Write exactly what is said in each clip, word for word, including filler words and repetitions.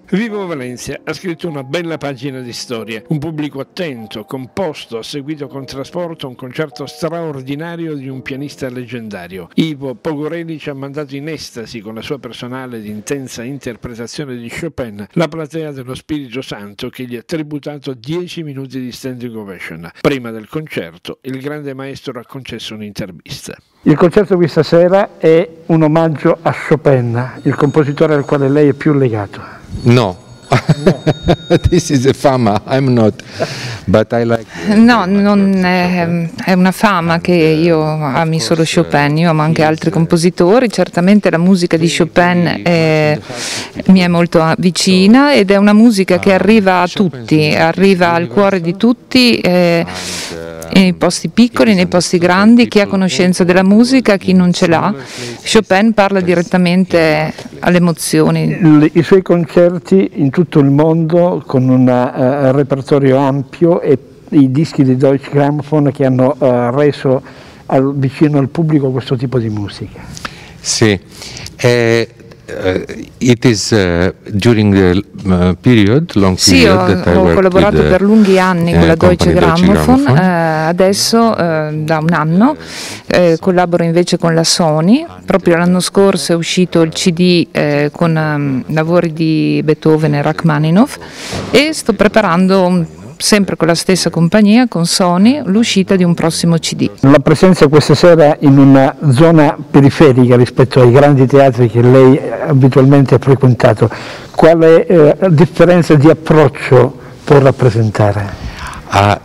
Vivo Valencia ha scritto una bella pagina di storia, un pubblico attento, composto, ha seguito con trasporto un concerto straordinario di un pianista leggendario. Ivo Pogoreli ci ha mandato in estasi con la sua personale ed intensa interpretazione di Chopin, la platea dello Spirito Santo che gli ha tributato dieci minuti di standing ovation. Prima del concerto il grande maestro ha concesso un'intervista. Il concerto questa sera è un omaggio a Chopin, il compositore al quale lei è più legato. No. No. This is a fama, I'm not, but I like... No, non è, è una fama che io ami solo Chopin, io amo anche altri compositori, certamente la musica di Chopin è, mi è molto vicina ed è una musica che arriva a tutti, arriva al cuore di tutti, eh, nei posti piccoli, nei posti grandi, chi ha conoscenza della musica, chi non ce l'ha. Chopin parla direttamente alle emozioni. I suoi concerti in tutto il mondo con un uh, repertorio ampio e i dischi di Deutsche Grammophon che hanno uh, reso al, vicino al pubblico questo tipo di musica. Sì, eh, uh, it is uh, during the uh, period, long sì, period ho, that I ho collaborato with, per lunghi anni uh, con la Deutsche Grammophon, Grammophon. Eh, adesso eh, da un anno eh, collaboro invece con la Sony, proprio l'anno scorso è uscito il C D eh, con um, lavori di Beethoven e Rachmaninoff e sto preparando un sempre con la stessa compagnia, con Sony, l'uscita di un prossimo C D. La presenza questa sera in una zona periferica rispetto ai grandi teatri che lei abitualmente ha frequentato, quale eh, differenza di approccio può rappresentare? Uh,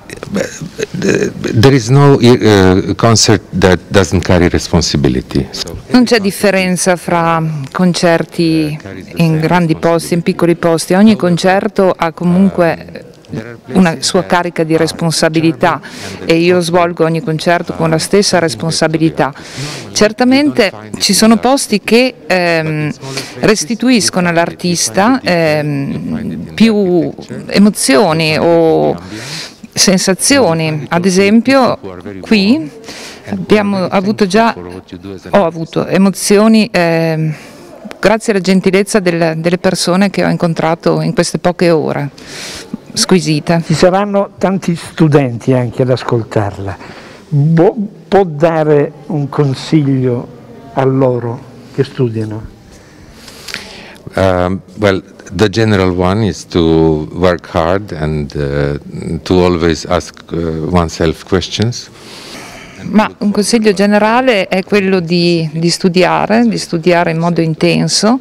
there is no uh, concert that doesn't carry responsibility. Non c'è differenza fra concerti in grandi posti e in piccoli posti, ogni concerto ha comunque una sua carica di responsabilità e io svolgo ogni concerto con la stessa responsabilità. Certamente ci sono posti che ehm, restituiscono all'artista ehm, più emozioni o sensazioni, ad esempio qui abbiamo avuto già, ho avuto emozioni ehm, grazie alla gentilezza del, delle persone che ho incontrato in queste poche ore. Squisita. Ci saranno tanti studenti anche ad ascoltarla. Bo- può dare un consiglio a loro che studiano? Um, well, the general one is to work hard and uh, to always ask uh, oneself questions. Ma un consiglio generale è quello di, di studiare, di studiare in modo intenso.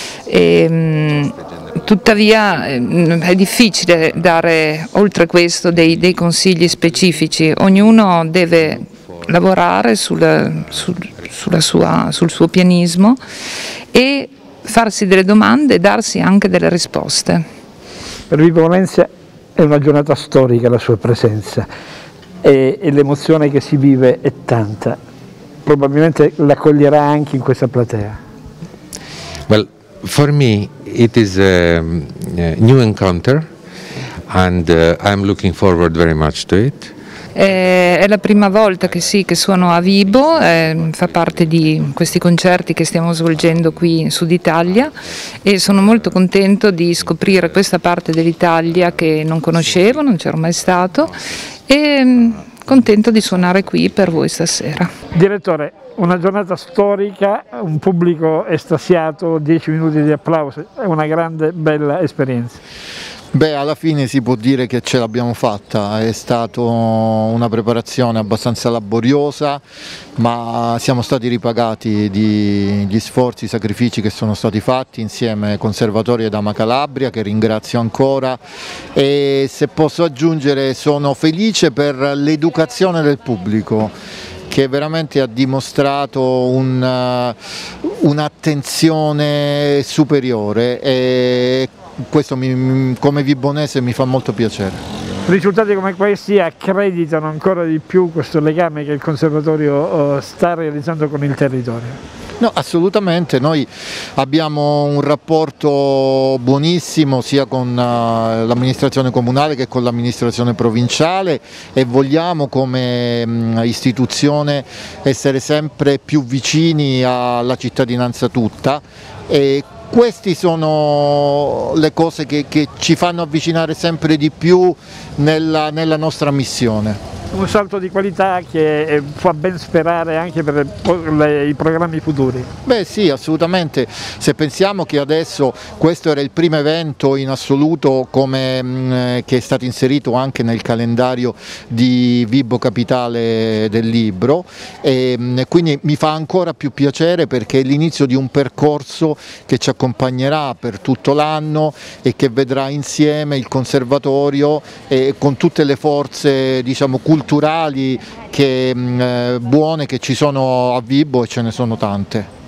E, tuttavia è difficile dare oltre questo dei, dei consigli specifici, ognuno deve lavorare sul, sul, sulla sua, sul suo pianismo e farsi delle domande e darsi anche delle risposte. Per Vivo Valencia è una giornata storica la sua presenza e, e l'emozione che si vive è tanta, probabilmente l'accoglierà anche in questa platea. Well, for me it is a, a new encounter and uh, I'm looking forward very much to it. È la prima volta che sì, che suono a Vibo, eh, fa parte di questi concerti che stiamo svolgendo qui in Sud Italia e sono molto contento di scoprire questa parte dell'Italia che non conoscevo, non c'ero mai stato e mh, contento di suonare qui per voi stasera. Direttore, una giornata storica, un pubblico estasiato, dieci minuti di applauso, è una grande, bella esperienza. Beh, alla fine si può dire che ce l'abbiamo fatta, è stata una preparazione abbastanza laboriosa, ma siamo stati ripagati degli sforzi, i sacrifici che sono stati fatti insieme al Conservatorio Dama Calabria, che ringrazio ancora, e se posso aggiungere sono felice per l'educazione del pubblico, che veramente ha dimostrato un, un'attenzione superiore e questo mi, come vibonese mi fa molto piacere. Risultati come questi accreditano ancora di più questo legame che il Conservatorio uh, sta realizzando con il territorio. No, assolutamente, noi abbiamo un rapporto buonissimo sia con uh, l'amministrazione comunale che con l'amministrazione provinciale e vogliamo come um, istituzione essere sempre più vicini alla cittadinanza tutta e queste sono le cose che, che ci fanno avvicinare sempre di più nella, nella nostra missione. Un salto di qualità che fa ben sperare anche per le, i programmi futuri. Beh sì, assolutamente, se pensiamo che adesso questo era il primo evento in assoluto come, mh, che è stato inserito anche nel calendario di Vibo Capitale del Libro, e mh, quindi mi fa ancora più piacere perché è l'inizio di un percorso che ci accompagnerà per tutto l'anno e che vedrà insieme il Conservatorio e con tutte le forze, diciamo, culturali culturali che, mh, buone che ci sono a Vibo, e ce ne sono tante.